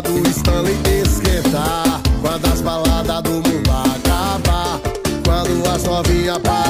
do Stanley esquentar, quando as baladas do mundo acabar, quando as novinhas parar